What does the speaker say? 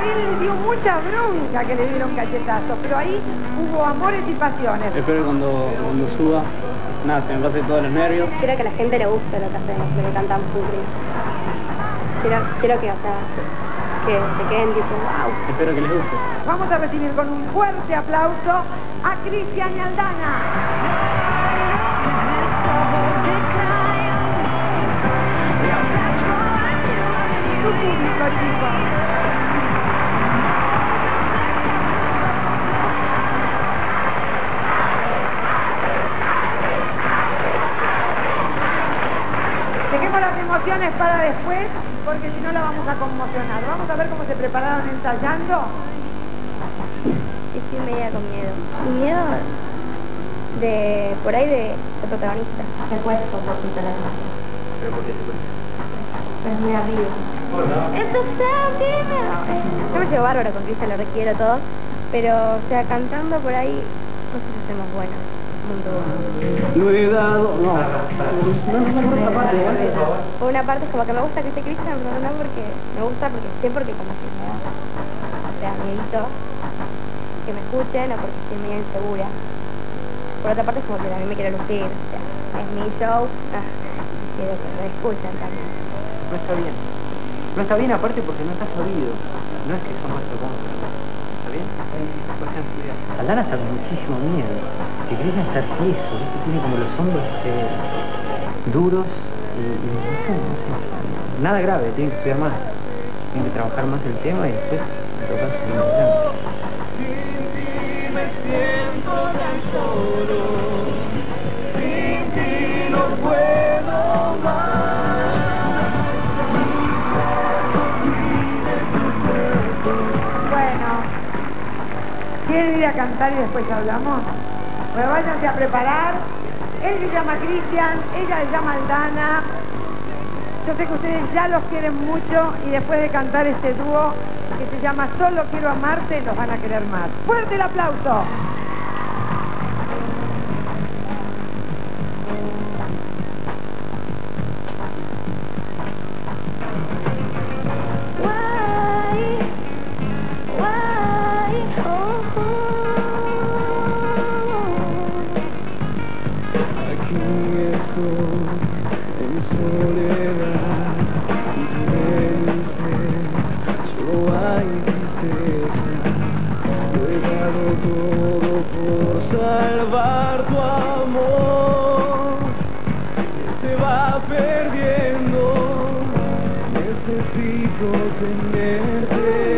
él le dio mucha bronca que le dieron cachetazos, pero ahí hubo amores y pasiones. Espero que cuando suba, nada, se me pase todos los nervios. Quiero que a la gente le guste lo que hacemos, lo que cantamos juntos. Quiero que, o sea, que se queden tipo, wow. Espero que les guste. Vamos a recibir con un fuerte aplauso a Cristian y Aldana. Tu público, chicos. Dejemos las emociones para después, porque si no la vamos a conmocionar. Vamos a ver cómo se prepararon ensayando. Estoy media con miedo. Y miedo de, por ahí, de protagonista. Me cuesta un poquito la imagen. ¿Pero por qué te cuesta? Es muy arriba. Yo me llevo bárbaro con Cristian, lo requiero todo, pero, o sea, cantando por ahí, no sé si hacemos buenas. Lo he dado, no. Por una parte es como que me gusta que esté Cristian, pero no porque me gusta, porque sé, porque como que me da, o sea, miedito que me escuchen o porque estoy medio insegura. Por otra parte es como que también me quiero lucir, o sea, es mi show, quiero que me escuchen también. No está bien. No está bien aparte porque no está sabido. No es que son nuestro contra. ¿Está bien? Por ejemplo, Aldana está con muchísimo miedo. Que Cristian está tieso, ¿viste? Tiene como los hombros duros y no sé. Nada grave, tiene que estudiar más. Tiene que trabajar más el tema y después tocar su limitación. Sin ti me siento tan solo. Sin ti no puedo más. ¿Quieren ir a cantar y después hablamos? Bueno, váyanse a preparar. Él se llama Cristian, ella se llama Aldana. Yo sé que ustedes ya los quieren mucho y después de cantar este dúo que se llama Solo Quiero Amarte, los van a querer más. ¡Fuerte el aplauso! Salvar tu amor que se va perdiendo. Necesito tenerte.